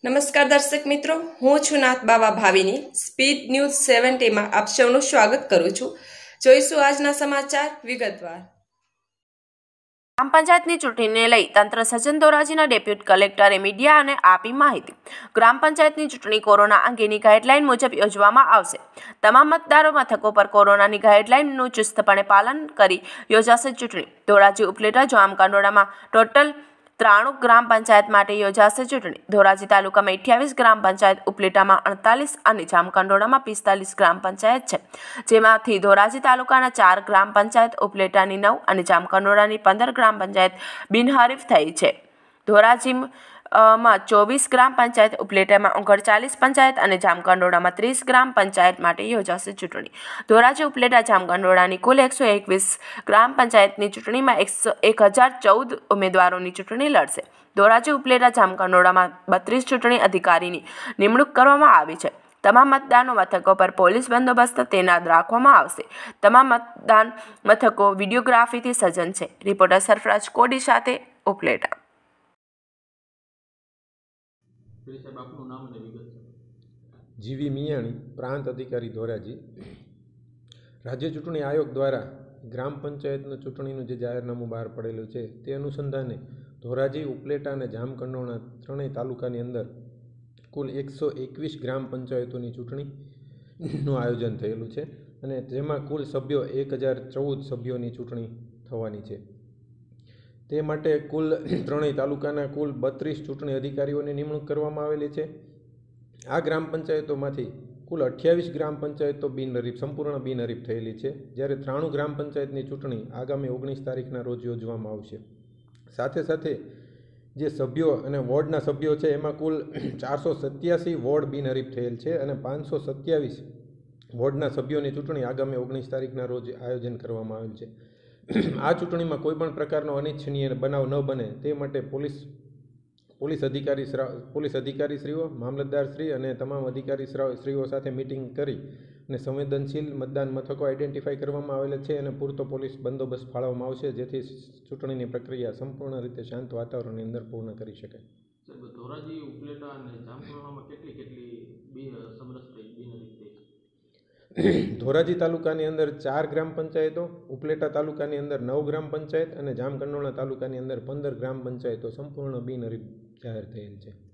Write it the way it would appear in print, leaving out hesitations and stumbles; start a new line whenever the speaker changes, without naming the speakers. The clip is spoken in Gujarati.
નમસ્કાર દર્શક મિત્રો, હું છું નાથ બાવા ભાવિની સ્પીડ ન્યૂઝ 70માં આપ સૌનું સ્વાગત કરું છું। જોઈશું આજના સમાચાર વિગતવાર।
ગ્રામ પંચાયતની ચૂંટણીને લઈ તંત્ર સજ્જન ધોરાજીના ડેપ્યુટી કલેક્ટરે મીડિયાને આપી માહિતી। ગ્રામ પંચાયતની ચૂંટણી કોરોના અંગેની ગાઈડલાઈન મુજબ યોજવામાં આવશે। તમામ મતદારો મથકો પર કોરોનાની ગાઈડલાઈનનું ચુસ્તપણે પાલન કરી યોજાશે ચૂંટણી। ધોરાજી ઉપલેટા જામકંડોળામાં ટોટલ 93 ગ્રામ પંચાયત માટે યોજાશે ચૂંટણી। ધોરાજી તાલુકામાં 28 ગ્રામ પંચાયત, ઉપલેટામાં 48 અને જામકંડોળામાં 45 ગ્રામ પંચાયત છે, જેમાંથી ધોરાજી તાલુકાના 4 ગ્રામ પંચાયત, ઉપલેટાની 9 અને જામકંડોળાની 15 ગ્રામ પંચાયત બિનહરીફ થઈ છે। ધોરાજીમાં 24 ગ્રામ પંચાયત, ઉપલેટામાં 39 પંચાયત અને જામકંડોળામાં 30 ગ્રામ પંચાયત માટે યોજાશે ચૂંટણી। ધોરાજી ઉપલેટા જામકંડોળાની કુલ 121 ગ્રામ પંચાયતની ચૂંટણીમાં 1014 ઉમેદવારોની ચૂંટણી લડશે। ધોરાજી ઉપલેટા જામકંડોળામાં 32 ચૂંટણી અધિકારીની નિમણૂક કરવામાં આવી છે। તમામ મતદાન મથકો પર પોલીસ બંદોબસ્ત તૈનાત રાખવામાં આવશે। તમામ મતદાન મથકો વિડીયોગ્રાફીથી સજ્જ છે। રિપોર્ટર સરફરાજ કોડી સાથે ઉપલેટા।
જીવી મિયાણી, પ્રાંત અધિકારી ધોરાજી। રાજ્ય ચૂંટણી આયોગ દ્વારા ગ્રામ પંચાયતનું ચૂંટણીનું જે જાહેરનામું બહાર પડેલું છે તે અનુસંધાને ધોરાજી, ઉપલેટા અને જામકંડોળા ત્રણેય તાલુકાની અંદર કુલ 121 ગ્રામ પંચાયતોની ચૂંટણીનું આયોજન થયેલું છે અને જેમાં કુલ સભ્યો 1014 સભ્યોની ચૂંટણી થવાની છે। તે માટે કુલ ત્રણેય તાલુકાના કુલ 32 ચૂંટણી અધિકારીઓની નિમણૂક કરવામાં આવેલી છે। આ ગ્રામ પંચાયતોમાંથી કુલ 28 ગ્રામ પંચાયતો સંપૂર્ણ બિનહરીફ થયેલી છે, જ્યારે 93 ગ્રામ પંચાયતની ચૂંટણી આગામી 19 તારીખના રોજ યોજવામાં આવશે। સાથે સાથે જે સભ્યો અને વોર્ડના સભ્યો છે એમાં કુલ 487 વોર્ડ બિનહરીફ થયેલ છે અને 527 વોર્ડના સભ્યોની ચૂંટણી આગામી 19 તારીખના રોજ આયોજન કરવામાં આવેલ છે। આ ચૂંટણીમાં કોઈપણ પ્રકારનો અનિચ્છનીય બનાવ ન બને તે માટે પોલીસ અધિકારીશ્રીઓ, મામલતદારશ્રી અને તમામ અધિકારીશ્રીઓ સાથે મિટિંગ કરી અને સંવેદનશીલ મતદાન મથકો આઈડેન્ટિફાઈ કરવામાં આવેલા છે અને પૂરતો પોલીસ બંદોબસ્ત ફાળવવામાં આવશે, જેથી ચૂંટણીની પ્રક્રિયા સંપૂર્ણ રીતે શાંત વાતાવરણની અંદર પૂર્ણ કરી શકાય।
ધોરાજી, ઉપલેટા અને જામકંડોળામાં કેટલી સમરસ બિનહરીફ થઈ?
ધોરાજી તાલુકાની અંદર 4 ગ્રામ પંચાયતો, ઉપલેટા તાલુકાની અંદર 9 ગ્રામ પંચાયત અને જામકંડોળા તાલુકાની અંદર 15 ગ્રામ પંચાયતો સંપૂર્ણ બિનહરીફ જાહેર થયેલ છે।